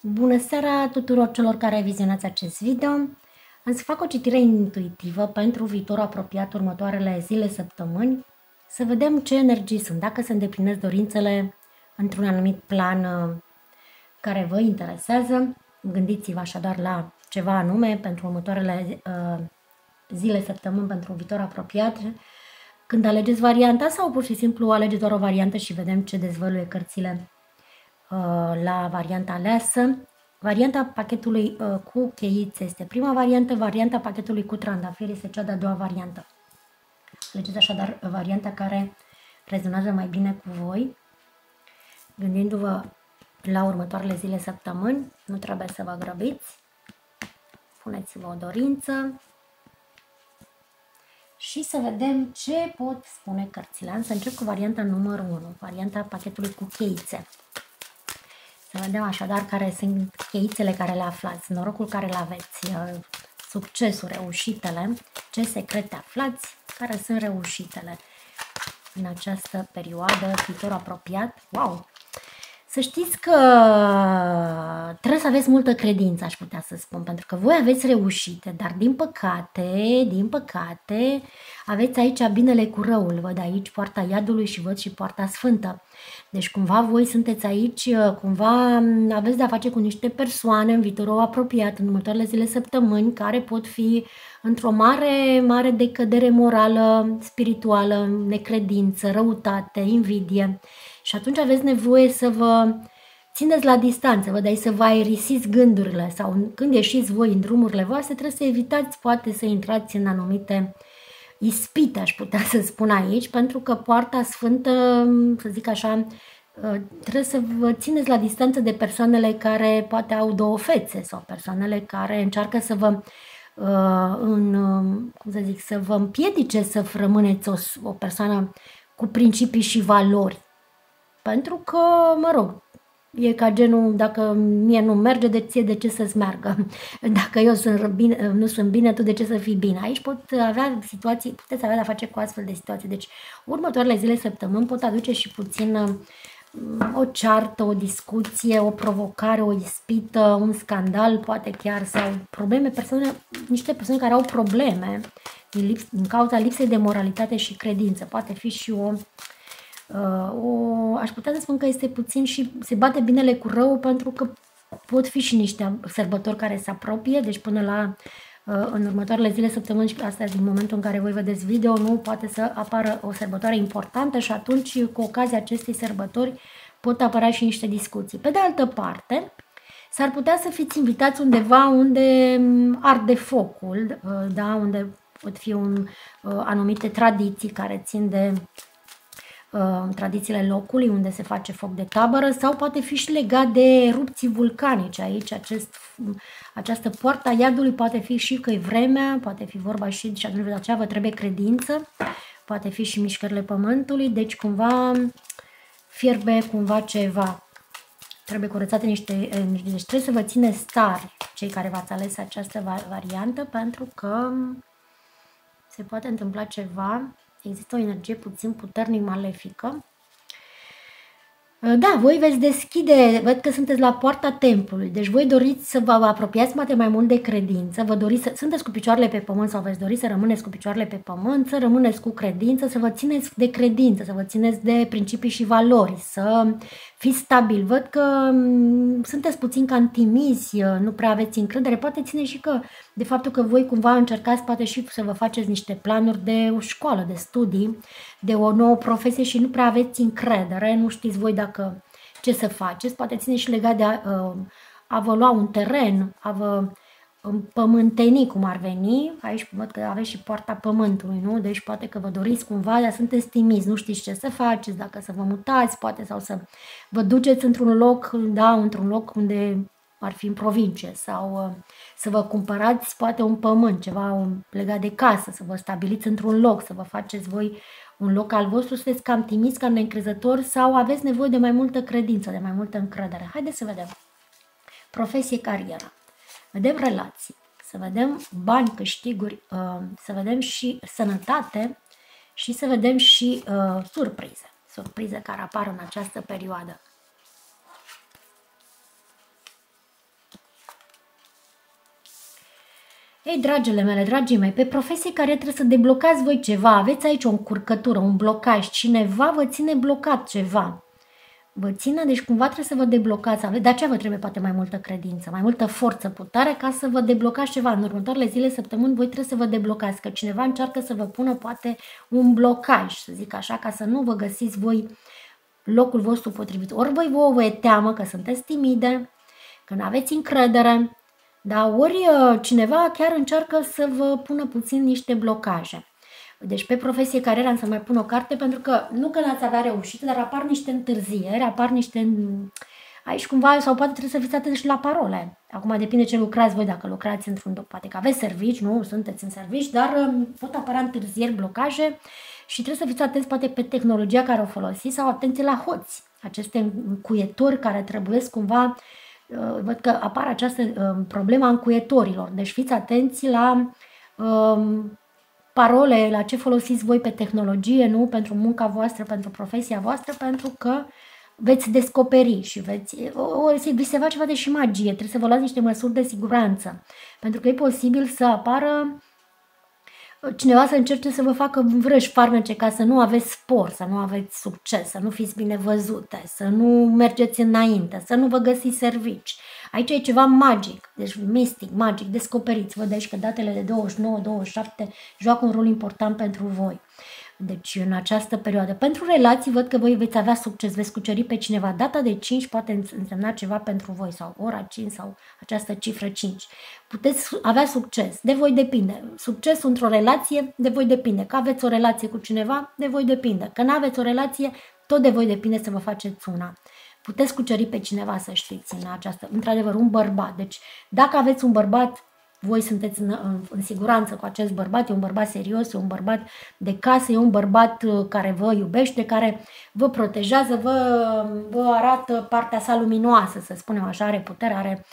Bună seara tuturor celor care vizionați acest video. Am să fac o citire intuitivă pentru viitorul apropiat, următoarele zile, săptămâni, să vedem ce energii sunt, dacă se îndeplinesc dorințele într-un anumit plan care vă interesează. Gândiți-vă așadar la ceva anume pentru următoarele zile, săptămâni, pentru un viitor apropiat. Când alegeți varianta sau pur și simplu alegeți doar o variantă și vedem ce dezvăluie cărțile la varianta aleasă. Varianta pachetului cu cheițe este prima variantă, varianta pachetului cu trandafiri este cea de-a doua variantă. Alegeți așadar varianta care rezonează mai bine cu voi, gândindu-vă la următoarele zile, săptămâni, nu trebuie să vă grăbiți, puneți-vă o dorință și să vedem ce pot spune cărțile. Am să încep cu varianta numărul 1, varianta pachetului cu cheițe. Să vedem așadar care sunt cheițele care le aflați, norocul care le aveți, succesul, reușitele, ce secrete aflați, care sunt reușitele în această perioadă, viitor apropiat. Wow! Să știți că trebuie să aveți multă credință, aș putea să spun, pentru că voi aveți reușite, dar din păcate, aveți aici binele cu răul. Văd aici poarta iadului și văd și poarta sfântă. Deci cumva voi sunteți aici, cumva aveți de-a face cu niște persoane în viitorul apropiat, în următoarele zile, săptămâni, care pot fi într-o mare decădere morală, spirituală, necredință, răutate, invidie. Și atunci aveți nevoie să vă țineți la distanță, vă dai să vă aerisiți gândurile sau când ieșiți voi în drumurile voastre, trebuie să evitați poate să intrați în anumite ispite, aș putea să spun aici, pentru că poarta sfântă, să zic așa, trebuie să vă țineți la distanță de persoanele care poate au două fețe sau persoanele care încearcă să vă să vă împiedice să rămâneți o persoană cu principii și valori. Pentru că, mă rog, e ca genul, dacă mie nu merge, de ce să-ți meargă? Dacă eu nu sunt bine, tu de ce să fii bine? Aici puteți avea de-a face cu astfel de situații. Deci, următoarele zile, săptămâni pot aduce și puțin o ceartă, o discuție, o provocare, o ispită, un scandal, poate chiar, sau probleme, niște persoane care au probleme din cauza lipsei de moralitate și credință. Poate fi și aș putea să spun că este puțin și se bate binele cu rău, pentru că pot fi și niște sărbători care se apropie, deci până la în următoarele zile, săptămâni, și astea din momentul în care voi vedeți video, nu poate să apară o sărbătoare importantă și atunci, cu ocazia acestei sărbători, pot apărea și niște discuții. Pe de altă parte, s-ar putea să fiți invitați undeva unde arde focul, da? Unde pot fi anumite tradiții care țin de tradițiile locului unde se face foc de tabără, sau poate fi și legat de erupții vulcanice. Aici această poartă a iadului poate fi și că e vremea, poate fi vorba și atunci de aceea vă trebuie credință, poate fi și mișcările pământului, deci cumva fierbe cumva ceva. Trebuie curățate niște energii, deci trebuie să vă țineți tari cei care v-ați ales această variantă, pentru că se poate întâmpla ceva. Există o energie puțin puternic malefică. Da, voi veți deschide, văd că sunteți la poarta templului, deci voi doriți să vă apropiați poate mai mult de credință, sunteți cu picioarele pe pământ sau veți dori să rămâneți cu picioarele pe pământ, să rămâneți cu credință, să vă țineți de credință, să vă țineți de principii și valori, să fiți stabil. Văd că sunteți puțin cam timizi, nu prea aveți încredere, poate ține și de faptul că voi cumva încercați poate și să vă faceți niște planuri de o școală, de studii, de o nouă profesie și nu prea aveți încredere, nu știți voi ce să faceți, poate ține și legat de a vă lua un teren, a vă împământeni cum ar veni. Aici văd că aveți și poarta pământului, nu? Deci poate că vă doriți cumva, dar sunteți timizi, nu știți ce să faceți, dacă să vă mutați, poate, sau să vă duceți într-un loc, da, într-un loc unde ar fi în provincie, sau să vă cumpărați poate un pământ, ceva legat de casă, să vă stabiliți într-un loc, să vă faceți voi un loc al vostru, sunteți cam timiți, cam neîncrezători sau aveți nevoie de mai multă credință, de mai multă încredere. Haideți să vedem. Profesie, carieră. Vedem relații, să vedem bani, câștiguri, să vedem și sănătate și să vedem și surprize care apar în această perioadă. Ei, dragile mele, dragii mei, pe profesii care trebuie să deblocați voi ceva, aveți aici o încurcătură, un blocaj, cineva vă ține blocat ceva. Vă ține, deci cumva trebuie să vă deblocați, de aceea vă trebuie poate mai multă credință, mai multă forță, putere ca să vă deblocați ceva. În următoarele zile, săptămâni, voi trebuie să vă deblocați, că cineva încearcă să vă pună poate un blocaj, să zic așa, ca să nu vă găsiți voi locul vostru potrivit. Ori voi vă e teamă că sunteți timide, că nu aveți încredere, dar ori cineva chiar încearcă să vă pună puțin niște blocaje. Deci pe profesie cariera am să mai pun o carte pentru că nu că n-ați avea reușită, dar apar niște întârzieri, apar niște... Aici cumva, sau poate trebuie să fiți atenți și la parole. Acum depinde ce lucrați voi, dacă lucrați într-un... Poate că aveți servici, nu sunteți în servici, dar pot apărea întârzieri, blocaje și trebuie să fiți atenți poate pe tehnologia care o folosiți sau atenție la hoți. Aceste încuietori care trebuie cumva... Văd că apare această problemă a încuietorilor. Deci fiți atenți la... parole, la ce folosiți voi pe tehnologie, nu pentru munca voastră, pentru profesia voastră, pentru că veți descoperi și vi se va ceva de și magie, trebuie să vă luați niște măsuri de siguranță, pentru că e posibil să apară cineva să încerce să vă facă vrăși farmece ca să nu aveți spor, să nu aveți succes, să nu fiți bine văzute, să nu mergeți înainte, să nu vă găsiți servici. Aici e ceva magic, deci mistic, magic, descoperiți. Văd aici că datele de 29-27 joacă un rol important pentru voi. Deci în această perioadă. Pentru relații văd că voi veți avea succes, veți cuceri pe cineva. Data de 5 poate însemna ceva pentru voi sau ora 5 sau această cifră 5. Puteți avea succes, de voi depinde. Succesul într-o relație, de voi depinde. Că aveți o relație cu cineva, de voi depinde. Că nu aveți o relație, tot de voi depinde să vă faceți una. Puteți cuceri pe cineva, să știți, în această, într-adevăr, un bărbat. Deci, dacă aveți un bărbat, voi sunteți în siguranță cu acest bărbat, e un bărbat serios, e un bărbat de casă, e un bărbat care vă iubește, care vă protejează, vă arată partea sa luminoasă, să spunem așa, are putere, are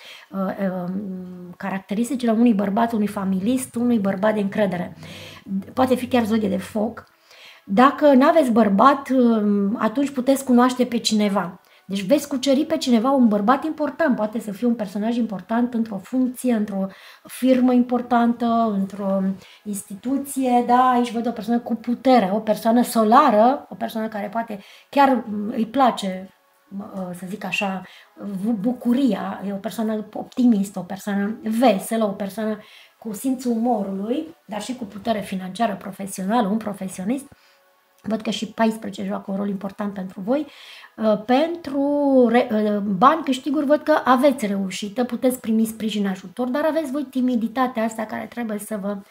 caracteristicile unui bărbat, unui familist, unui bărbat de încredere. Poate fi chiar zodie de foc. Dacă nu aveți bărbat, atunci puteți cunoaște pe cineva. Deci veți cuceri pe cineva, un bărbat important, poate să fie un personaj important într-o funcție, într-o firmă importantă, într-o instituție, da, aici văd o persoană cu putere, o persoană solară, o persoană care poate chiar îi place, să zic așa, bucuria, e o persoană optimistă, o persoană veselă, o persoană cu simțul umorului, dar și cu putere financiară profesională, un profesionist. Văd că și 14 joacă un rol important pentru voi. Pentru bani, câștiguri, văd că aveți reușită, puteți primi sprijin, ajutor, dar aveți voi timiditatea asta care trebuie să vă...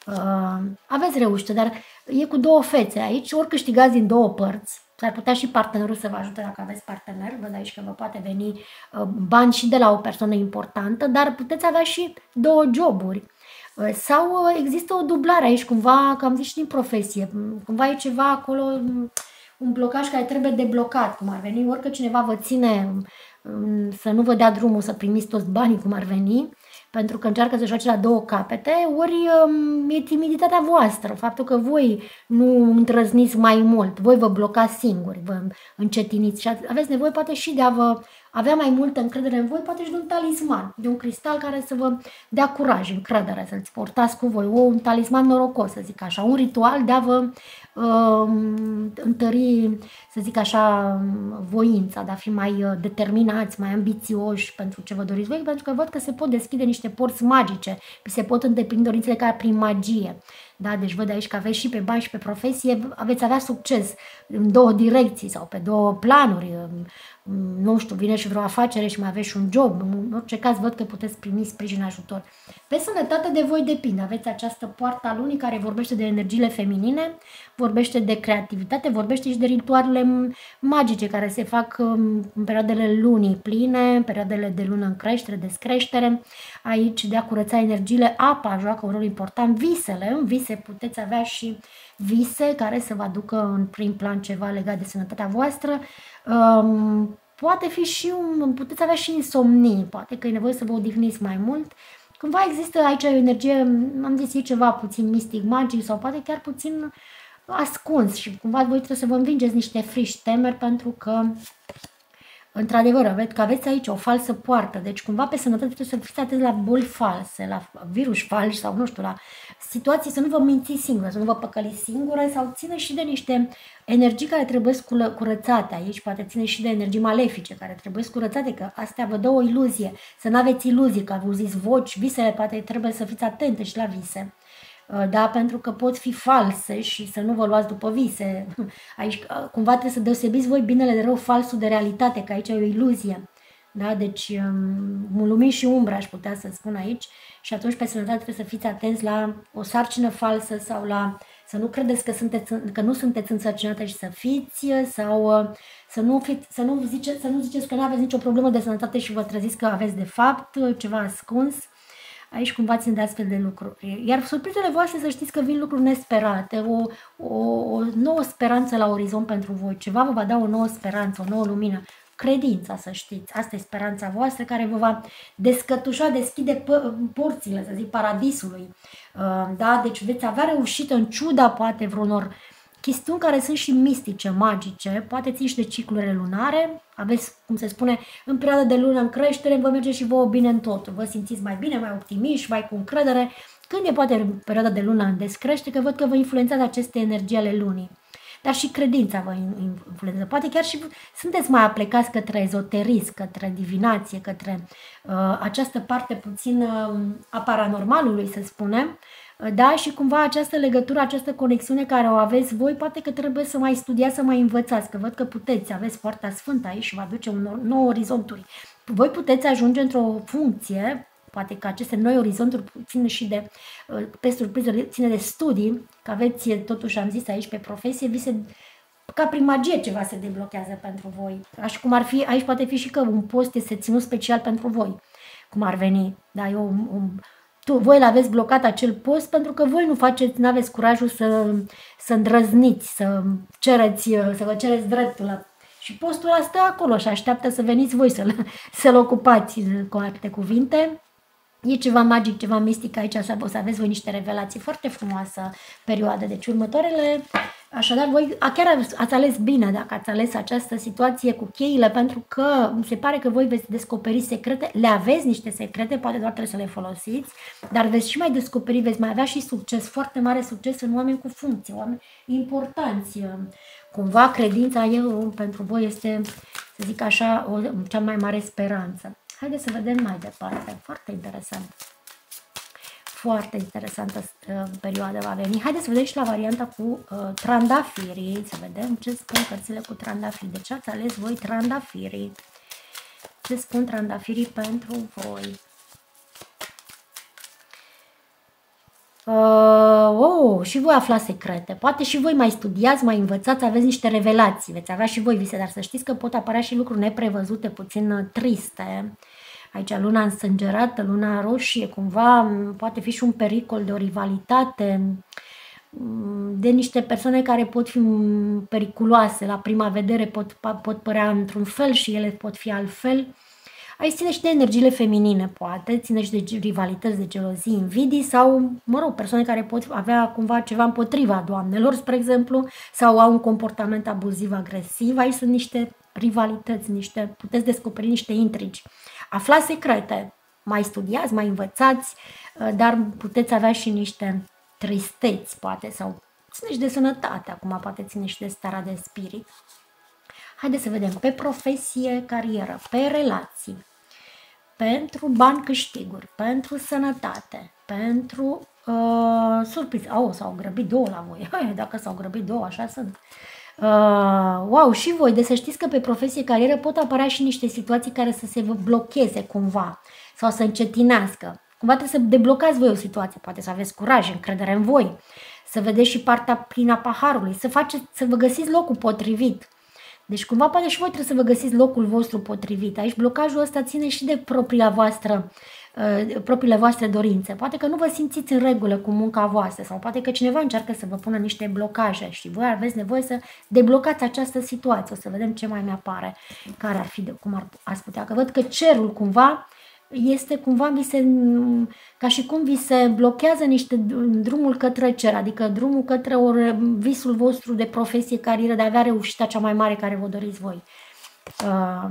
aveți reușită, dar e cu două fețe aici, ori câștigați din două părți, s-ar putea și partenerul să vă ajute dacă aveți partener, văd aici că vă poate veni bani și de la o persoană importantă, dar puteți avea și două joburi. Sau există o dublare aici, cumva, că am zis și din profesie, cumva e ceva acolo, un blocaj care trebuie deblocat, cum ar veni, ori că cineva vă ține să nu vă dea drumul să primiți toți banii, cum ar veni, pentru că încearcă să joace la două capete, ori e timiditatea voastră, faptul că voi nu îndrăzniți mai mult, voi vă blocați singuri, vă încetiniți și aveți nevoie poate și de a vă avea mai multă încredere în voi, poate și de un talisman, de un cristal care să vă dea curaj, încredere, să-l portați cu voi, un talisman norocos, să zic așa, un ritual de a vă întări, să zic așa, voința, de a fi mai determinați, mai ambițioși pentru ce vă doriți voi, pentru că văd că se pot deschide niște porți magice, se pot îndeplini dorințele care prin magie. Da, deci văd aici că aveți și pe bani și pe profesie, veți avea succes în două direcții sau pe două planuri, nu știu, vine și vreo afacere și mai aveți și un job, în orice caz văd că puteți primi sprijin, ajutor. Pe sănătate de voi depinde, aveți această poartă a lunii care vorbește de energiile feminine, vorbește de creativitate, vorbește și de ritualele magice care se fac în perioadele lunii pline, în perioadele de lună în creștere, descreștere, aici de a curăța energiile, apa joacă un rol important, visele, în vise puteți avea și vise care să vă aducă în prim plan ceva legat de sănătatea voastră. Poate fi și puteți avea și insomnii, poate că e nevoie să vă odihniți mai mult. Cumva există aici o energie, am zis, e ceva puțin mistic, magic sau poate chiar puțin ascuns și cumva voi trebuie să vă învingeți niște frici, temeri pentru că într-adevăr, aveți aici o falsă poartă, deci cumva pe sănătate trebuie să fiți atenți la boli false, la virus falși sau nu știu, la situații, să nu vă mințiți singură, să nu vă păcăliți singură sau ține și de niște energii care trebuie curățate aici, poate ține și de energii malefice care trebuie curățate, că astea vă dă o iluzie, să nu aveți iluzii, că auziți voci, visele, poate trebuie să fiți atente și la vise. Da, pentru că pot fi false și să nu vă luați după vise. Aici cumva trebuie să deosebiți voi binele de rău, falsul de realitate, că aici e o iluzie. Da, deci lumină și umbră aș putea să spun aici și atunci pe sănătate trebuie să fiți atenți la o sarcină falsă sau la să nu credeți că nu sunteți însărcinate și să fiți sau să nu ziceți că nu aveți nicio problemă de sănătate și vă treziți că aveți de fapt ceva ascuns. Aici cumva țin de astfel de lucruri. Iar surprizele voastre să știți că vin lucruri nesperate, o nouă speranță la orizont pentru voi. Ceva vă va da o nouă speranță, o nouă lumină. Credința, să știți. Asta e speranța voastră care vă va descătușa, deschide porțile, să zic, paradisului. Da? Deci veți avea reușită în ciuda, poate, vreunor chestiuni care sunt și mistice, magice, poate țin și de ciclurile lunare, aveți, cum se spune, în perioada de lună în creștere, vă merge și vouă bine în totul, vă simțiți mai bine, mai optimiști, mai cu încredere, când e poate perioada de lună în descrește, că văd că vă influențează aceste energii ale lunii. Dar și credința vă influențează. Poate chiar și sunteți mai aplicați către ezoterism, către divinație, către această parte puțin a paranormalului, să spunem. Da, și cumva această legătură, această conexiune care o aveți voi, poate că trebuie să mai studiați, să mai învățați, că văd că puteți, aveți Poarta Sfântă aici și vă aduce un nou orizonturi. Voi puteți ajunge într-o funcție, poate că aceste noi orizonturi țin și de, pe surpriză, ține de studii, că aveți, totuși am zis aici, pe profesie, ca prin magie ceva se deblochează pentru voi. Așa cum ar fi, aici poate fi și că un post este ținut special pentru voi, cum ar veni. Da, voi l-aveți blocat acel post pentru că voi nu aveți curajul să îndrăzniți, să vă cereți dreptul. Și postul ăla stă acolo și așteaptă să veniți voi să-l ocupați, cu alte cuvinte. E ceva magic, ceva mistic aici, o să aveți voi niște revelații, foarte frumoasă perioadă. Deci următoarele, așadar, voi chiar ați ales bine dacă ați ales această situație cu cheile, pentru că mi se pare că voi veți descoperi secrete, le aveți niște secrete, poate doar trebuie să le folosiți, dar veți și mai descoperi, veți mai avea și succes, foarte mare succes în oameni cu funcție, oameni importanți. Cumva credința pentru voi este, să zic așa, cea mai mare speranță. Haideți să vedem mai departe. Foarte interesant. Foarte interesantă perioadă va veni. Haideți să vedem și la varianta cu trandafirii. Să vedem ce spun cărțile cu trandafirii. De ce ați ales voi trandafirii? Ce spun trandafirii pentru voi? Și voi aflați secrete. Poate și voi mai studiați, mai învățați, aveți niște revelații. Veți avea și voi vise, dar să știți că pot apărea și lucruri neprevăzute, puțin triste. Aici luna însângerată, luna roșie, cumva poate fi și un pericol de o rivalitate, de niște persoane care pot fi periculoase. La prima vedere pot părea într-un fel și ele pot fi altfel. Aici ține și de energiile feminine, poate, ține și de rivalități, de gelozii, invidii sau, mă rog, persoane care pot avea cumva ceva împotriva doamnelor, spre exemplu, sau au un comportament abuziv-agresiv. Aici sunt niște rivalități, puteți descoperi niște intrigi. Aflați secrete, mai studiați, mai învățați, dar puteți avea și niște tristeți, poate, sau ține și de sănătate, acum poate ține și de starea de spirit. Haideți să vedem pe profesie, carieră, pe relații, pentru bani, câștiguri, pentru sănătate, pentru surpriză. S-au grăbit două la voi. Dacă s-au grăbit două, așa sunt. Wow, și voi, de să știți că pe profesie, carieră pot apărea și niște situații care să se să cumva sau să încetinească. Cumva trebuie să deblocați voi o situație, poate să aveți curaj, încredere în voi, să vedeți și partea plină a paharului, să vă găsiți locul potrivit. Deci cumva poate și voi trebuie să vă găsiți locul vostru potrivit. Aici blocajul ăsta ține și de propriile voastre dorințe. Poate că nu vă simțiți în regulă cu munca voastră sau poate că cineva încearcă să vă pună niște blocaje și voi aveți nevoie să deblocați această situație. O să vedem ce mai mi-apare, care ar fi, ați putea. Că văd că cerul cumva este cumva ca și cum vi se blochează drumul către cer, adică drumul către visul vostru de profesie, carieră, de a avea reușita cea mai mare care vă doriți voi.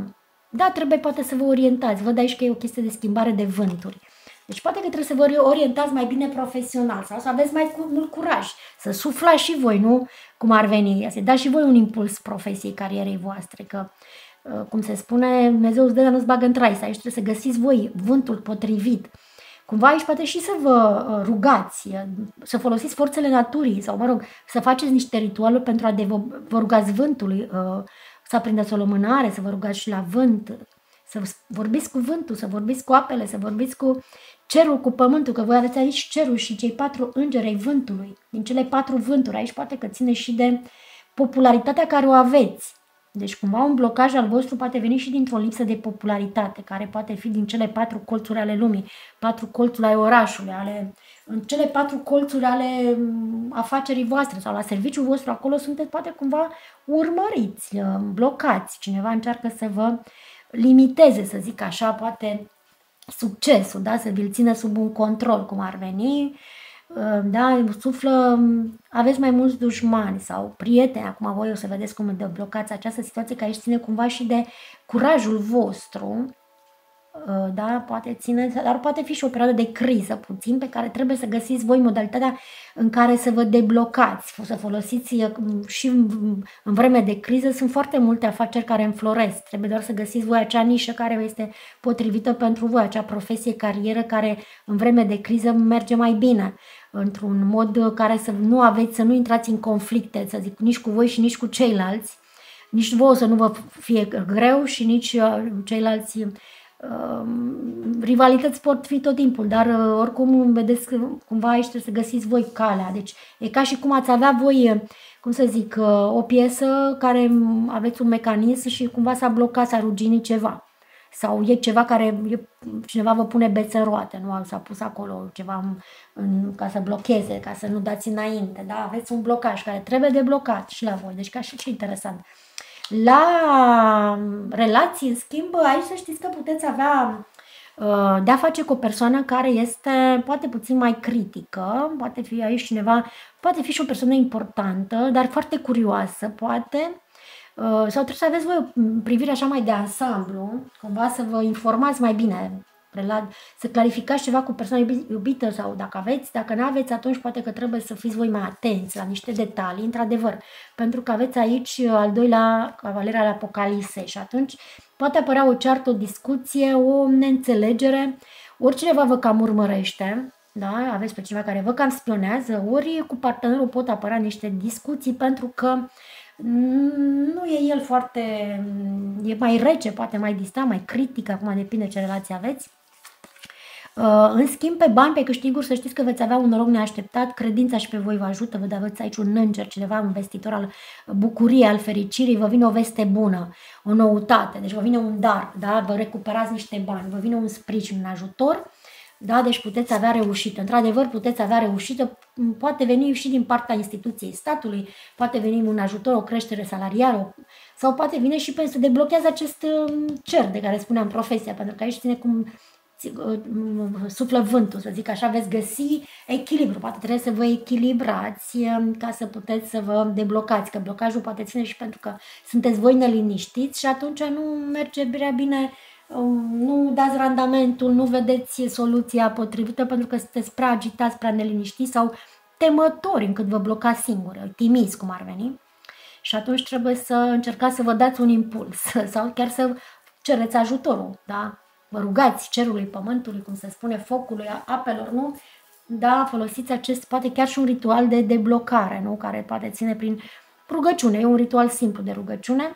Da, trebuie poate să vă orientați. Văd aici că e o chestie de schimbare de vânturi. Deci poate că trebuie să vă orientați mai bine profesional sau să aveți mai mult curaj, să suflați și voi, nu? Cum ar veni, să dați și voi un impuls profesiei, carierei voastre, că, cum se spune, Dumnezeu îți dă, dar nu-ți bagă în trai, aici trebuie să găsiți voi vântul potrivit. Cumva aici poate și să vă rugați, să folosiți forțele naturii sau, mă rog, să faceți niște ritualuri pentru a vă rugați vântului, să aprindeți o lumânare, să vă rugați și la vânt, să vorbiți cu vântul, să vorbiți cu apele, să vorbiți cu cerul, cu pământul, că voi aveți aici cerul și cei 4 îngeri ai vântului, din cele 4 vânturi. Aici poate că ține și de popularitatea care o aveți. Deci cumva un blocaj al vostru poate veni și dintr-o lipsă de popularitate, care poate fi din cele 4 colțuri ale lumii, 4 colțuri ale orașului, în cele 4 colțuri ale afacerii voastre sau la serviciul vostru, acolo sunteți poate cumva urmăriți, blocați. Cineva încearcă să vă limiteze, să zic așa, poate succesul, da? Să vi-l țină sub un control, cum ar veni, da? Suflă, aveți mai mulți dușmani sau prieteni, acum voi o să vedeți cum deblocați această situație, care aici ține cumva și de curajul vostru, da? Poate ține, dar poate fi și o perioadă de criză puțin, pe care trebuie să găsiți voi modalitatea în care să vă deblocați, să folosiți și în vreme de criză. Sunt foarte multe afaceri care înfloresc, trebuie doar să găsiți voi acea nișă care este potrivită pentru voi, acea profesie, carieră care în vreme de criză merge mai bine, într-un mod care să nu intrați în conflicte, să zic, nici cu voi și nici cu ceilalți, nici vouă să nu vă fie greu și nici ceilalți. Rivalități pot fi tot timpul, dar oricum vedeți că cumva aici trebuie să găsiți voi calea. Deci e ca și cum ați avea voi, cum să zic, o piesă care aveți un mecanism și cumva s-a blocat, s-a ruginit ceva. Sau e ceva care cineva vă pune bețe în roate, nu s-a pus acolo ceva ca să blocheze, ca să nu dați înainte. Da? Aveți un blocaj care trebuie deblocat și la voi, deci ca și interesant. La relații, în schimb, aici să știți că puteți avea de-a face cu o persoană care este poate puțin mai critică, poate fi aici cineva, poate fi și o persoană importantă, dar foarte curioasă, poate, sau trebuie să aveți voi o privire așa mai de ansamblu, cumva să vă informați mai bine, să clarificați ceva cu persoana iubită sau dacă nu aveți, atunci poate că trebuie să fiți voi mai atenți la niște detalii, într-adevăr, pentru că aveți aici al doilea cavaler al Apocalipsei și atunci poate apărea o ceartă, o discuție, o neînțelegere, ori cineva vă cam urmărește, da? Aveți pe cineva care vă cam spionează, ori cu partenerul pot apărea niște discuții pentru că nu e el foarte, e mai rece, poate mai distant, mai critic, acum depinde ce relație aveți. În schimb, pe bani, pe câștiguri, să știți că veți avea un noroc neașteptat, credința și pe voi vă ajută, vă aveți aici un înger, cineva, un vestitor al bucuriei, al fericirii, vă vine o veste bună, o noutate, deci vă vine un dar, da? Vă recuperați niște bani, vă vine un sprijin, un ajutor, da? Deci puteți avea reușită, într-adevăr puteți avea reușită, poate veni și din partea instituției statului, poate veni un ajutor, o creștere salarială, sau poate vine și pentru să deblochează acest cer de care spuneam, profesia, pentru că aici ține cum suflă vântul, să zic așa, veți găsi echilibru, poate trebuie să vă echilibrați ca să puteți să vă deblocați, că blocajul poate ține și pentru că sunteți voi neliniștiți și atunci nu merge prea bine, nu dați randamentul, nu vedeți soluția potrivită pentru că sunteți prea agitați, prea neliniștiți sau temători încât vă blocați singuri, timizi cum ar veni și atunci trebuie să încercați să vă dați un impuls sau chiar să cereți ajutorul, da? Vă rugați cerului, pământului, cum se spune, focului, apelor, nu? Da, folosiți acest, poate chiar și un ritual de deblocare, nu? Care poate ține prin rugăciune, e un ritual simplu de rugăciune.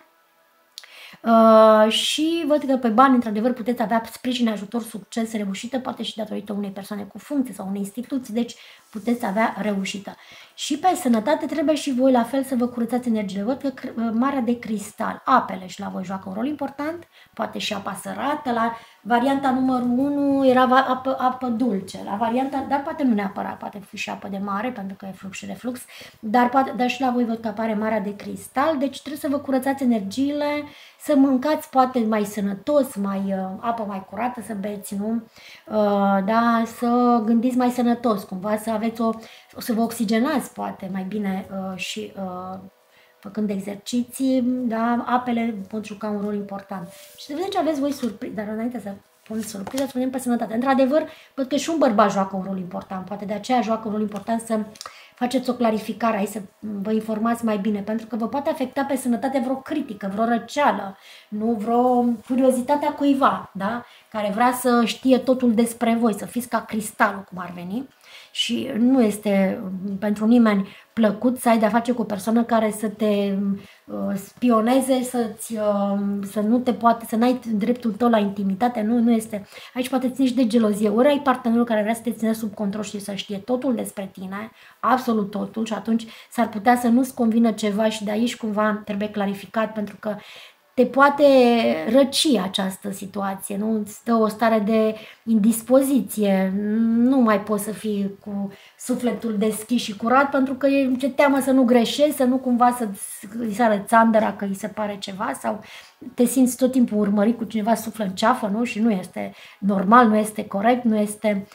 Și văd că pe bani, într-adevăr, puteți avea sprijin, ajutor, succes, reușită, poate și datorită unei persoane cu funcție sau unei instituții, deci puteți avea reușită. Și pe sănătate trebuie și voi la fel să vă curățați energiile. Văd că marea de cristal, apele și la voi joacă un rol important, poate și apa sărată, la varianta numărul 1 era apă dulce, la varianta, dar poate nu neapărat, poate fi și apă de mare, pentru că e flux și reflux, dar și la voi văd că apare marea de cristal, deci trebuie să vă curățați energiile, să mâncați poate mai sănătos, apă mai curată să beți, nu? Da, să gândiți mai sănătos, cumva să aveți să vă oxigenați poate mai bine și făcând exerciții, da, apele pot juca un rol important. Și să vedem ce aveți voi surpriză, dar înainte să pun surpriză, să vedem pe sănătate. Într-adevăr, văd că și un bărbat joacă un rol important, poate de aceea joacă un rol important să faceți o clarificare aici, să vă informați mai bine, pentru că vă poate afecta pe sănătate vreo critică, vreo răceală, nu vreo curiozitatea cuiva, da? Care vrea să știe totul despre voi, să fiți ca cristalul, cum ar veni. Și nu este pentru nimeni plăcut să ai de-a face cu o persoană care să te spioneze, să nu te poate, să n-ai dreptul tău la intimitate, nu este. Aici poate ține și de gelozie. Ori ai partenerul care vrea să te ține sub control și să știe totul despre tine, absolut totul, și atunci s-ar putea să nu-ți convină ceva și de aici cumva trebuie clarificat, pentru că te poate răci această situație, nu? Îți dă o stare de indispoziție, nu mai poți să fii cu sufletul deschis și curat, pentru că e ce teamă să nu greșești, să nu cumva să-i sară țandăra că îi se pare ceva, sau te simți tot timpul urmărit cu cineva, suflă în ceafă, nu? Și nu este normal, nu este corect, nu este,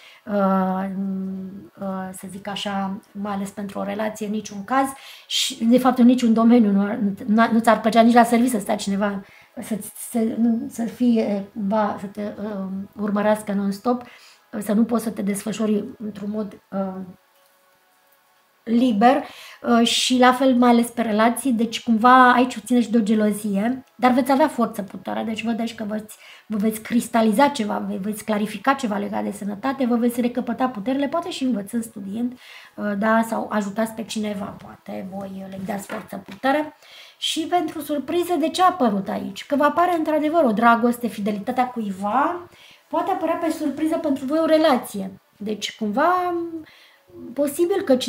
să zic așa, mai ales pentru o relație, în niciun caz, și de fapt în niciun domeniu nu ți-ar plăcea nici la serviciu să stea cineva să te urmărească non-stop, să nu poți să te desfășori într-un mod liber și la fel mai ales pe relații, deci cumva aici ține și de o gelozie, dar veți avea forță, putere, deci vă deci că vă veți cristaliza ceva, veți clarifica ceva legat de sănătate, vă veți recăpăta puterile, poate și învățând, studiind, da, sau ajutați pe cineva, poate voi le dați forță, putere. Și pentru surprize, de ce a apărut aici? Că va apare într-adevăr o dragoste, fidelitatea cuiva, poate apărea pe surpriză pentru voi o relație. Deci cumva posibil că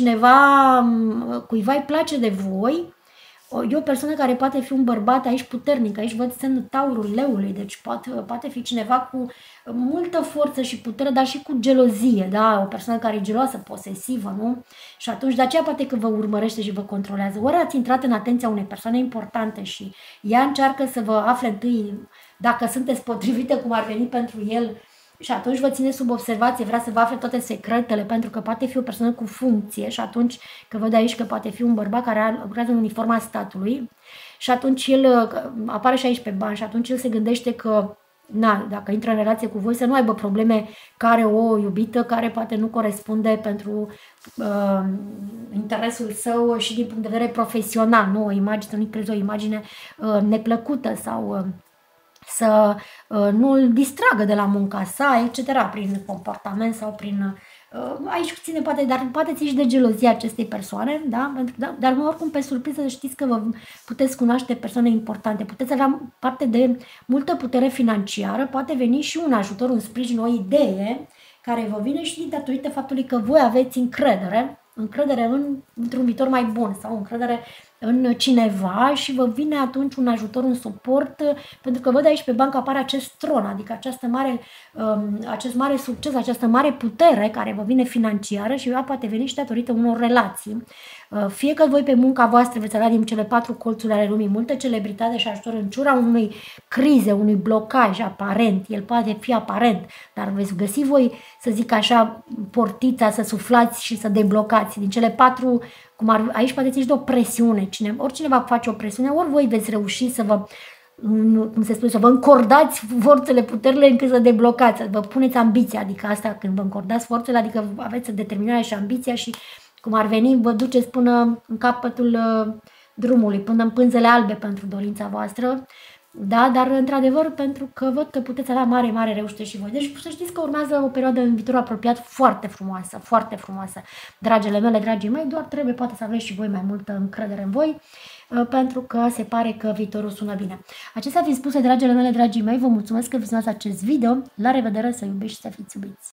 cuiva îi place de voi, e o persoană care poate fi un bărbat aici puternic, aici văd semnul taurului, leului, deci poate fi cineva cu multă forță și putere, dar și cu gelozie, da? O persoană care e geloasă, posesivă, nu? Și atunci de aceea poate că vă urmărește și vă controlează. Ori ați intrat în atenția unei persoane importante și ea încearcă să vă afle întâi dacă sunteți potrivite, cum ar veni pentru el, și atunci vă ține sub observație, vrea să vă afle toate secretele, pentru că poate fi o persoană cu funcție și atunci, că văd aici că poate fi un bărbat care lucrează în uniforma statului și atunci el apare și aici pe bani și atunci el se gândește că, dacă intră în relație cu voi, să nu aibă probleme care o iubită, care poate nu corespunde pentru interesul său și din punct de vedere profesional, nu o imagine, să nu-i crezi o imagine neplăcută sau să nu îl distragă de la munca sa, etc., prin comportament sau prin... aici ține poate, dar poate ține și de gelozia acestei persoane, da? Dar oricum pe surpriză știți că vă puteți cunoaște persoane importante, puteți avea parte de multă putere financiară, poate veni și un ajutor, un sprijin, o idee care vă vine și datorită faptului că voi aveți încredere într-un viitor mai bun sau încredere în cineva și vă vine atunci un ajutor, un suport, pentru că văd aici pe bancă apare acest tron, adică acest mare succes, această mare putere care vă vine financiară și ea poate veni și datorită unor relații. Fie că voi pe munca voastră veți avea din cele 4 colțuri ale lumii multă celebritate și ajutor în ciura unei crize, unui blocaj aparent, el poate fi aparent, dar veți găsi voi, să zic așa, portița să suflați și să deblocați din cele 4. Aici poate ține de o presiune, oricine va face o presiune, ori voi veți reuși să vă, cum se spune, să vă încordați forțele, puterile încât să deblocați, să vă puneți ambiția, adică asta când vă încordați forțele, adică aveți determinarea și ambiția și cum ar veni, vă duceți până în capătul drumului, până în pânzele albe pentru dorința voastră, da, dar într-adevăr pentru că văd că puteți avea mare reușite și voi. Deci să știți că urmează o perioadă în viitor apropiat foarte frumoasă, dragile mele, dragii mei, doar trebuie poate să aveți și voi mai multă încredere în voi, pentru că se pare că viitorul sună bine. Acestea fiind spuse, dragile mele, dragii mei, vă mulțumesc că vizunați acest video, la revedere, să iubiți și să fiți iubiți!